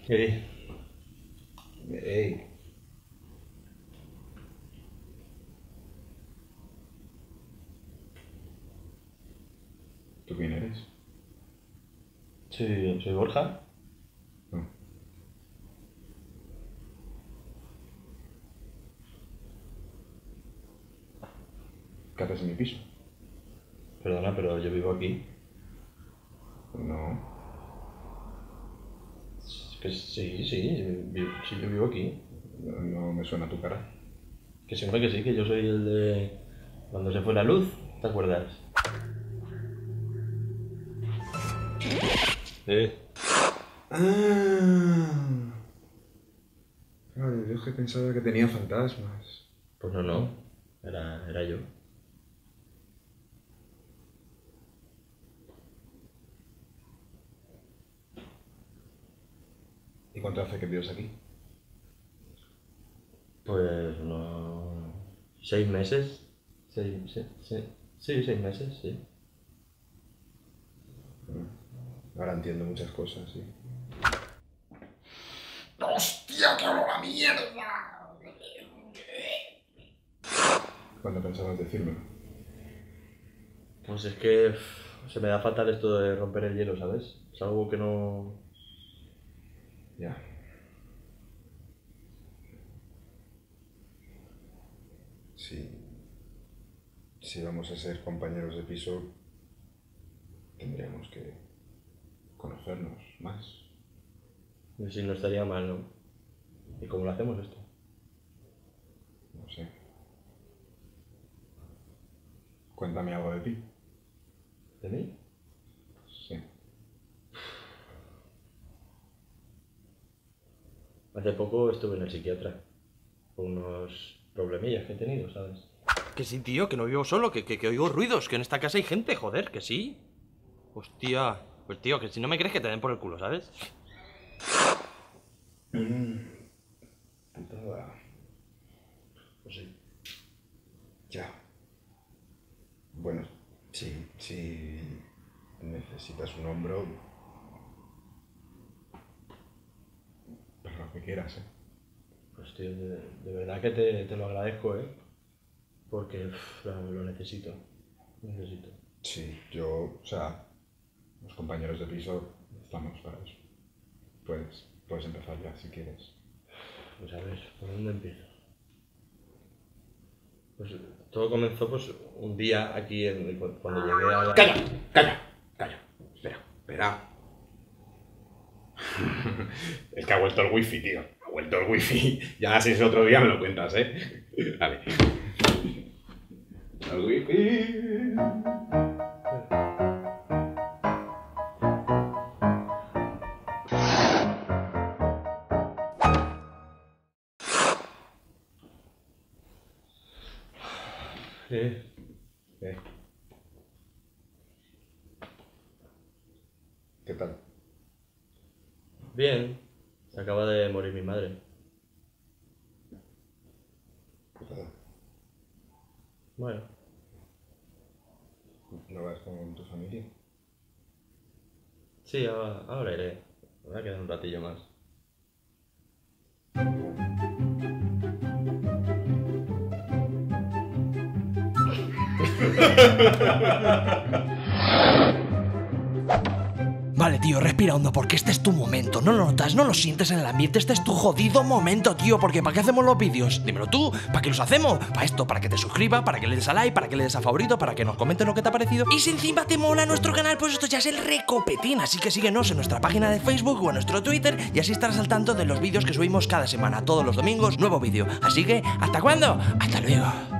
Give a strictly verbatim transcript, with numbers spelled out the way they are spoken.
Ey. Ey. ¿Tú quién eres? Sí, soy Borja. No. ¿Qué haces en mi piso? Perdona, pero yo vivo aquí. No. Que sí, sí, vivo, sí, yo vivo aquí. No, no me suena tu cara. Que siempre que sí, que yo soy el de... Cuando se fue la luz, ¿te acuerdas? Eh. Ah. Ay, Dios, que pensaba que tenía fantasmas. Pues no, no. Era, era yo. ¿Y cuánto hace que vives aquí? Pues unos... ¿Seis meses? Seis, sí, sí, sí, seis meses, sí. Ahora entiendo muchas cosas, sí. ¡Hostia, qué olor a mierda! ¿Cuándo pensabas decírmelo? Pues es que uf, se me da fatal esto de romper el hielo, ¿sabes? Es algo que no... Ya. Sí. Si vamos a ser compañeros de piso, tendríamos que conocernos más. Y si no estaría mal, ¿no? ¿Y cómo lo hacemos esto? No sé. Cuéntame algo de ti. ¿De mí? Sí. Hace poco estuve en el psiquiatra. Por unos problemillas que he tenido, ¿sabes? Que sí, tío, que no vivo solo, que, que, que oigo ruidos, que en esta casa hay gente, joder, que sí. Hostia, pues tío, que si no me crees que te den por el culo, ¿sabes? Mmm. Putada. Pues sí. Ya. Bueno, sí, sí. Necesitas un hombro. Para lo que quieras, ¿eh? Pues tío, de, de verdad que te, te lo agradezco, ¿eh? Porque uf, lo, lo necesito. Lo necesito. Sí, yo, o sea, los compañeros de piso estamos para eso. Puedes, puedes empezar ya si quieres. Pues a ver, ¿por dónde empiezo? Pues todo comenzó pues un día aquí en, cuando llegué a la... ¡Calla! ¡Calla! ¡Calla! Espera, espera. Es que ha vuelto el wifi, tío. Ha vuelto el wifi. Ya si es otro día me lo cuentas, ¿eh? Vale. El wifi. ¿Qué? ¿Eh? ¿Qué tal? Bien. Se acaba de morir mi madre. Putada. Bueno. ¿No vas con tu familia? Sí, ahora, ahora iré. Me voy a quedar un ratillo más. Vale, tío, respira hondo, porque este es tu momento. No lo notas, no lo sientes en el ambiente. Este es tu jodido momento, tío. Porque ¿para qué hacemos los vídeos? Dímelo tú, ¿para qué los hacemos? Para esto, para que te suscribas, para que le des a like, para que le des a favorito, para que nos comentes lo que te ha parecido. Y si encima te mola nuestro canal, pues esto ya es el recopetín. Así que síguenos en nuestra página de Facebook o en nuestro Twitter y así estarás al tanto de los vídeos que subimos cada semana. Todos los domingos, nuevo vídeo. Así que, ¿hasta cuándo? Hasta luego.